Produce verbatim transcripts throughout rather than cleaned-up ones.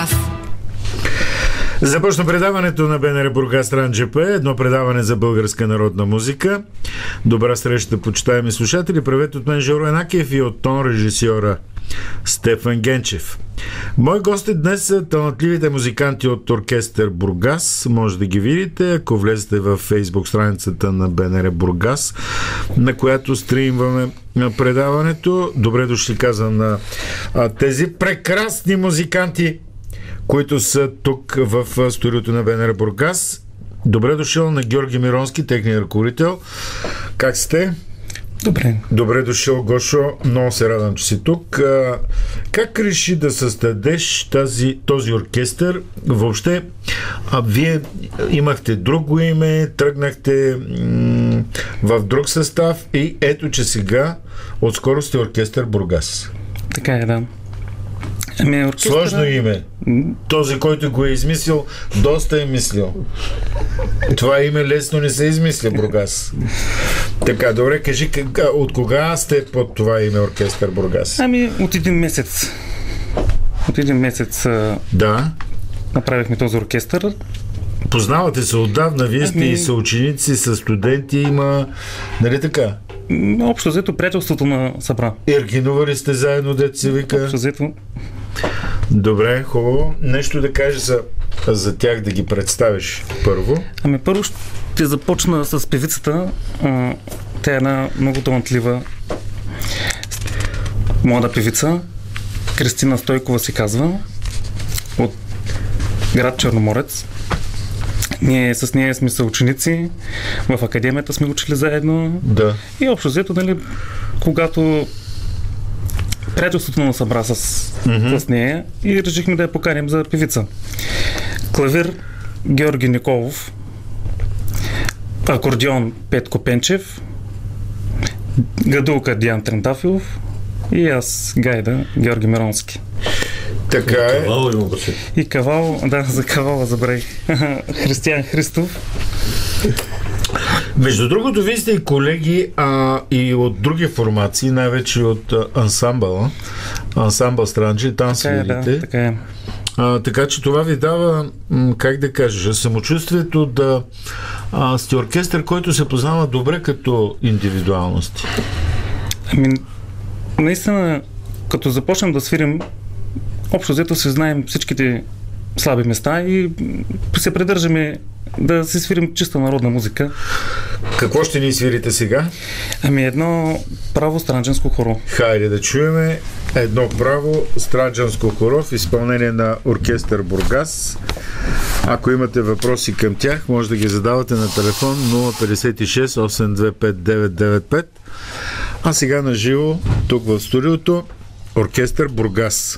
Бургас. Започна предаването на БНР Бургас Ранджепе, едно предаване за българска народна музика. Добра среща, почитаеми слушатели. Привет от мен, Жоро Енакиев, и от тон режисьора Стефан Генчев. Мой гост е днес са талантливите музиканти от оркестър Бургас. Може да ги видите, ако влезете в фейсбук страницата на БНР Бургас, на която стримваме предаването. Добре дошли, казвам, на тези прекрасни музиканти, които са тук в студиото на БНР Бургас. Добре дошъл на Георги Миронски, техният ръководител. Как сте? Добре. Добре дошъл, Гошо. Много се радвам, че си тук. Как реши да създадеш тази, този оркестър? Въобще, а вие имахте друго име, тръгнахте м- в друг състав и ето, че сега отскоро сте оркестър Бургас. Така е, да. Ами, оркестъра... Сложно име. Този, който го е измислил, доста е мислил. Това име лесно не се измисля, Бургас. Така, добре, кажи, от кога сте под това име оркестър Бургас? Ами, от един месец. От един месец да. Направихме този оркестър. Познавате се отдавна, вие сте ами... и съученици, са студенти, има... Нали така? Общо взето приятелството на събра. Иргинували сте заедно, дето се вика? Общо взето. Добре, хубаво. Нещо да кажеш за, за тях, да ги представиш първо? Ами първо ще започна с певицата. Тя е една много талантлива млада певица. Кристина Стойкова се казва. От град Черноморец. Ние с нея сме съученици, в академията сме учили заедно. Да. И общо взето, нали, когато приятелството на събра с, mm-hmm. с нея и решихме да я поканим за певица. Клавир Георги Николов, акордеон Петко Пенчев, гадулка Диан Трентафилов и аз, гайда, Георги Миронски. Така е. Кавал има бъде. И кавал, да, за кавала забравих. Християн Христов. Между другото, вие сте и колеги а, и от други формации, най-вече от а, ансамбъла. Ансамбъл Странджи, там свирите. Така е, да, така е. А, така че това ви дава, м, как да кажа, самочувствието да а, сте оркестър, който се познава добре като индивидуалности. Ами, наистина, като започнем да свирим, общо взето се знаем всичките слаби места и се придържаме да си свирим чиста народна музика. Какво ще ни свирите сега? Ами едно право странджанско хоро. Хайде да чуеме едно право странджанско хоро в изпълнение на оркестър Бургас. Ако имате въпроси към тях, може да ги задавате на телефон нула петдесет и шест осем две пет девет девет пет. А сега на живо, тук в студиото, оркестър Бургас.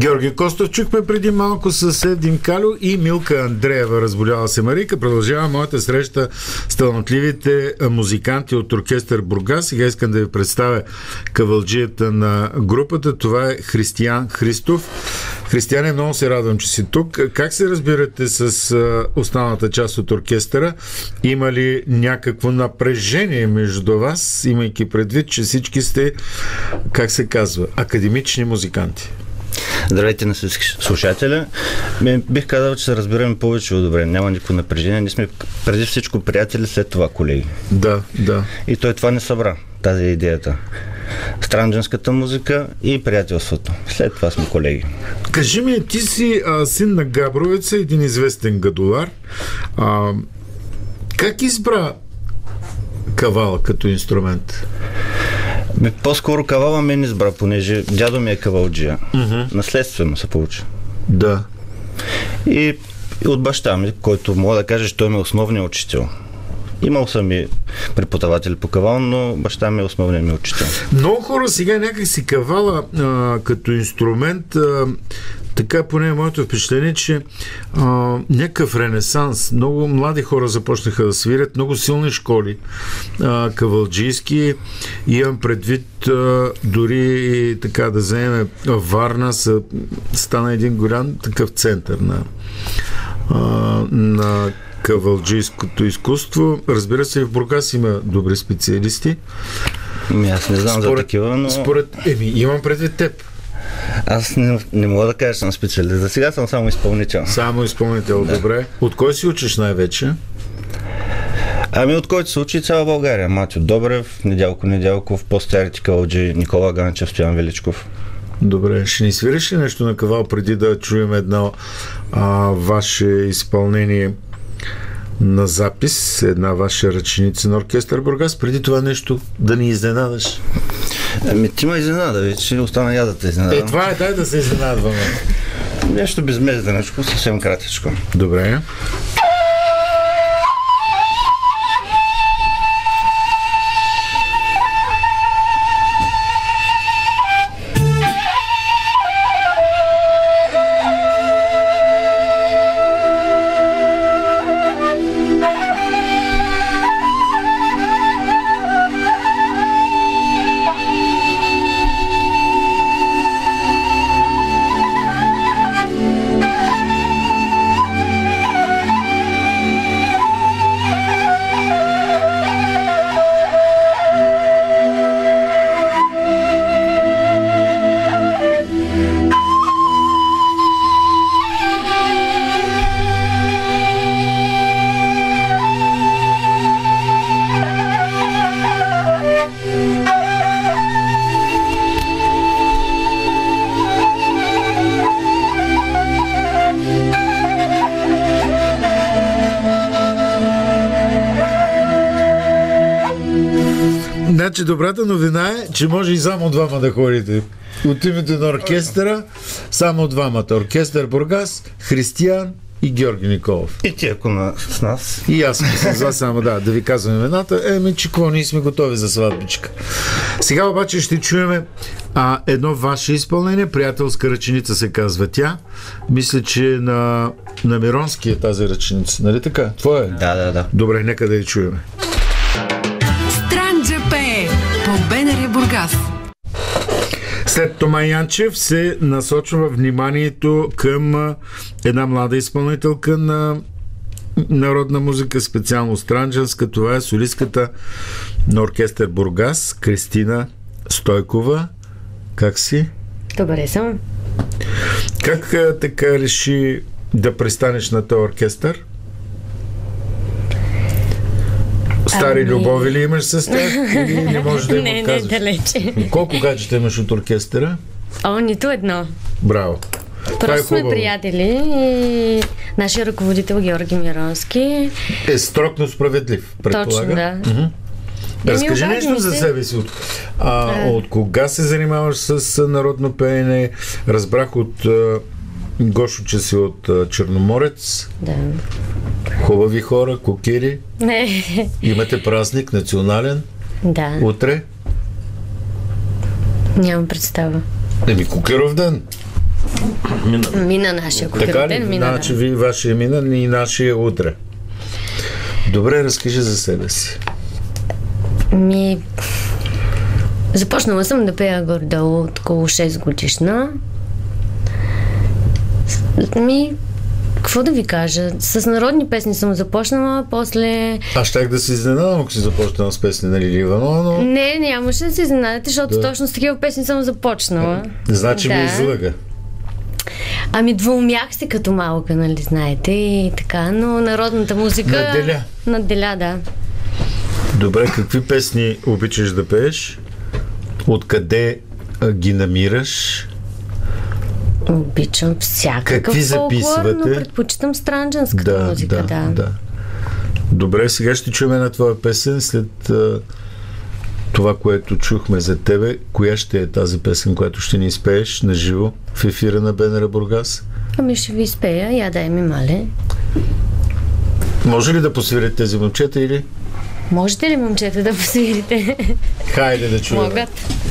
Георги Костов чухме преди малко с Евдим Калю и Милка Андреева, разболяла се Марийка. Продължава моята среща с талантливите музиканти от оркестър Бургас. Сега искам да ви представя кавалджията на групата. Това е Християн Христов. Християне, много се радвам, че си тук. Как се разбирате с останалата част от оркестъра? Има ли някакво напрежение между вас, имайки предвид, че всички сте, как се казва, академични музиканти? Здравейте на всички слушатели. Бих казал, че се разбираме повече от добре. Няма никакво напрежение. Ние сме преди всичко приятели, след това колеги. Да, да. И той това не събра. Тази е идеята. Странджанската музика и приятелството. След това сме колеги. Кажи ми, ти си а, син на Габровеца, един известен гадолар. А, как избра кавала като инструмент? По-скоро кавала мен избра, понеже дядо ми е кавалджия. Uh-huh. Наследствено се получи. Да. И, и от баща ми, който мога да кажа, че той ми е основният учител. Имал съм и преподаватели по кавал, но баща ми е основният ми учител. Много хора сега някак си кавала а, като инструмент, а, така поне е моето впечатление, че а, някакъв ренесанс. Много млади хора започнаха да свирят, много силни школи а, кавалджийски. Имам предвид а, дори така да вземем Варна, са, стана един голям такъв център на, а, на кавалджийското изкуство. Разбира се, в Бургас има добри специалисти. Ами аз не знам според, за такива, но... Според... Еми, имам предвид теб. Аз не, не мога да кажа, че съм специалист. За сега съм само изпълнител. Само изпълнител, да. Добре. От кой си учиш най-вече? Ами от който се учи цяла България. Матю Добрев, Недялко Недялков, по-старите кавалджи Никола Ганчев, Стоян Величков. Добре. Ще ни свириш ли нещо на кавал преди да чуем едно а, ваше изпълнение на запис, една ваша ръченица на оркестър Бургас? Преди това нещо да ни изненадаш. Ами ти ма изненада, вече остана я да те изненадам. Е, това е, дай да се изненадваме. Нещо безмезденечко, съвсем кратичко. Добре. Значи добрата новина е, че може и само двама да ходите. От името на оркестъра, само двамата. Оркестър Бургас, Християн и Георги Николов. И ти ако на, с нас. И аз с вас само да, да ви казвам имената. Еми, че какво, ние сме готови за сватбичка. Сега обаче ще чуем а, едно ваше изпълнение. Приятелска ръченица се казва тя. Мисля, че на, на Миронски е тази ръченица. Нали така? Твоя е? Да, да, да. Добре, нека да я чуем. Странджа пее по БНР Бургас. След Тома Янчев се насочва вниманието към една млада изпълнителка на народна музика, специално странджанска. Това е солистката на оркестър Бургас, Кристина Стойкова. Как си? Добре съм. Как така реши да престанеш на този оркестър? Стари ами... любови ли имаш с тях? Или не можеш да им не, отказваш? Не, далече. Колко гаджета имаш от оркестъра? О, нито едно. Браво. Просто е сме приятели и нашия ръководител Георги Миронски е строг, но справедлив, предполага. Точно, да. Mm-hmm. Разкажи нещо за се... себе си. От, а, а... от кога се занимаваш с народно пеене? Разбрах от а, Гошо, че си от а, Черноморец. Да. Хубави хора, кокири. Не. Имате празник национален. Да. Утре? Нямам представа. Еми, Кукеров ден. Мина, мина нашия кохерентен. Мина, значи да. ви, вашия мина и нашия утре. Добре, разкажи за себе си. Ми... Започнала съм да пея горе-долу от около шест годишна. Ми... Какво да ви кажа? С народни песни съм започнала, после... Аз щях да се изненадам, ако си започнала с песни на Лили Иванова, но... Не, нямаше да се изненадате, защото Да. точно с такива песни съм започнала. Значи Да. ми излъга. Ами двоумях се като малка, нали знаете, и така, но народната музика... Надделя. Надделя, да. Добре, какви песни обичаш да пееш? Откъде а, ги намираш? Обичам всякакъв Какви фолклор, записвате? но предпочитам странджанската Да, музика, да, да. да. Добре, сега ще чуем една твоя песен след а, това, което чухме за тебе. Коя ще е тази песен, която ще ни изпееш на живо в ефира на БНР Бургас? Ами ще ви изпея, я дай ми мале. Може ли да посвирят тези момчета или? Можете ли, момчета, да посвирите? Хайде да чуем. Могат.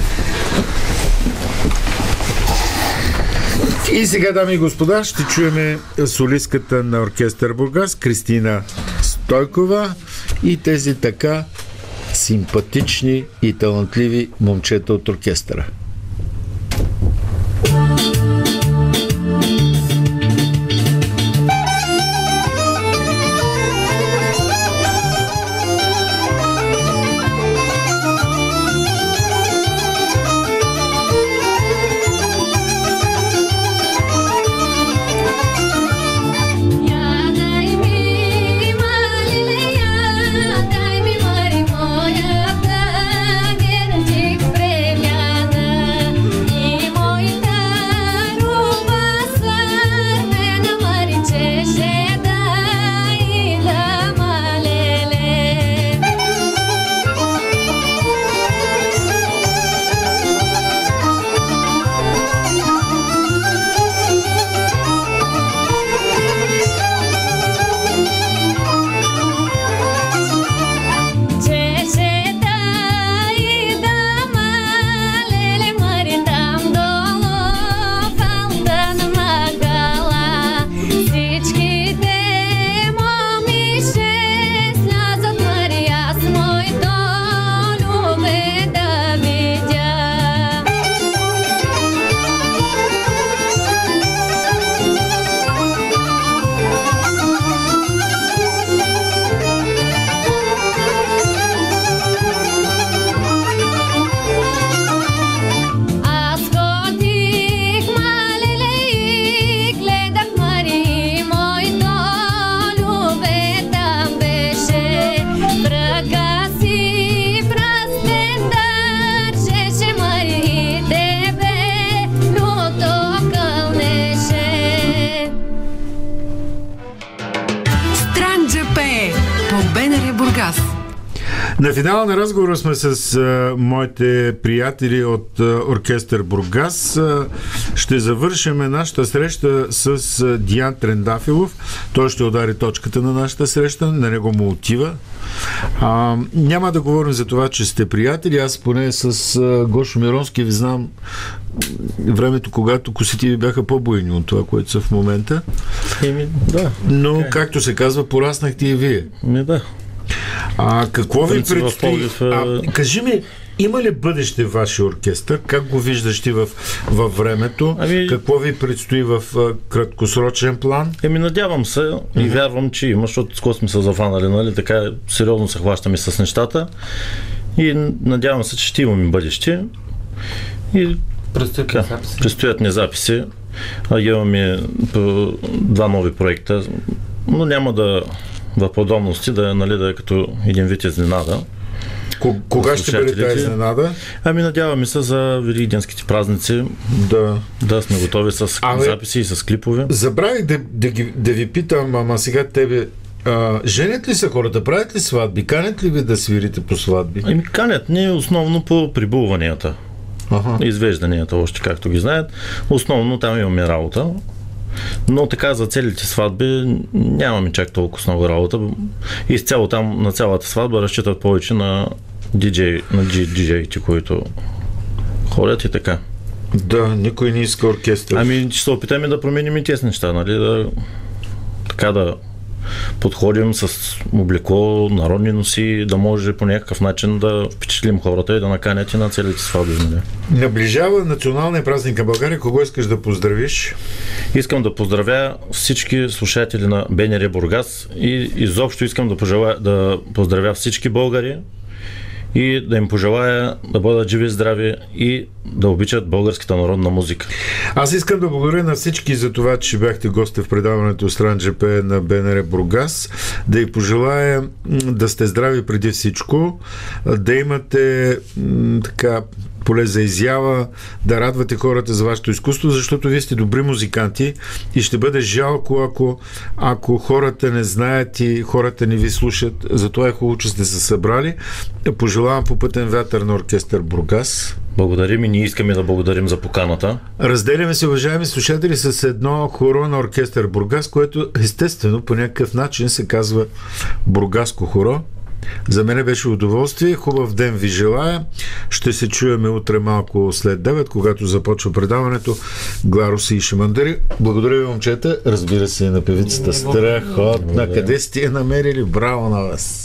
И сега, дами и господа, ще чуем солистката на оркестър Бургас Кристина Стойкова и тези така симпатични и талантливи момчета от оркестъра. На финала на разговора сме с а, моите приятели от а, оркестър Бургас. А, ще завършим нашата среща с а, Диан Трендафилов. Той ще удари точката на нашата среща. На него му отива. А, няма да говорим за това, че сте приятели. Аз поне с а, Гошо Миронски ви знам времето, когато косите ви бяха по-буйни от това, което са в момента. Еми, да. Но, okay. както се казва, пораснахте и вие. Ми, да. А какво ви Принцип, предстои? Пловдив, а, кажи ми, има ли бъдеще в вашия оркестър? Как го виждаш ти в, във времето? Ами... Какво ви предстои в а, краткосрочен план? Еми, надявам се uh-huh. и вярвам, че има, защото скоро сме се заванали, нали? Така сериозно се хващаме с нещата и надявам се, че ще имаме бъдеще. И предстоят, така, записи. предстоят ни записи. А имаме два нови проекта, но няма да в подробности да, нали, да е като един вид изненада. Кога ще бъде тази изненада? Ами надяваме се за великденските празници да, да сме готови с Абе, записи и с клипове. Забравих да, да, ги, да ви питам, ама сега тебе а, женят ли са хората? Правят ли сватби? Канят ли ви да свирите по сватби? Ами канят ни основно по прибуванията. Ага. Извежданията, още както ги знаят. Основно там имаме работа. Но така за целите сватби нямаме чак толкова много работа. Изцяло там на цялата сватба разчитат повече на диджей, на диджеите, които ходят и така. Да, никой не иска оркестър. Ами ще се опитаме да променим и тези неща, нали? Да, така да подходим с облекло, народни носи, да може по някакъв начин да впечатлим хората и да наканят и на целите сватби. Нали? Наближава националния празник на България. Кого искаш да поздравиш? Искам да поздравя всички слушатели на БНР Бургас и изобщо искам да, пожелая, да поздравя всички българи и да им пожелая да бъдат живи и здрави и да обичат българската народна музика. Аз искам да благодаря на всички за това, че бяхте гости в предаването Странджепе на БНР Бургас. Да ви пожелая да сте здрави преди всичко, да имате м, така поле за изява, да радвате хората за вашето изкуство, защото вие сте добри музиканти и ще бъде жалко, ако, ако хората не знаят и хората не ви слушат. Затова е хубаво, че сте се събрали. Пожелавам попътен вятър на оркестър Бургас. Благодарим и ние искаме да благодарим за поканата. Разделяме се, уважаеми слушатели, с едно хоро на оркестър Бургас, което естествено по някакъв начин се казва Бургаско хоро. За мен беше удоволствие. Хубав ден ви желая. Ще се чуеме утре малко след девет, когато започва предаването Гларуси и Шамандари. Благодаря ви, момчета. Разбира се, и на певицата Страхотна. Къде сте я намерили? Браво на вас!